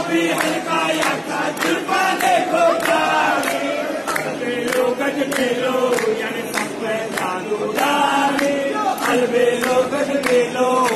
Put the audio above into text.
भी हल्का याका जुल्फा देखो जाने अलबेलो गजबेलो यानी सब पे जादू जाने अलबेलो गजबेलो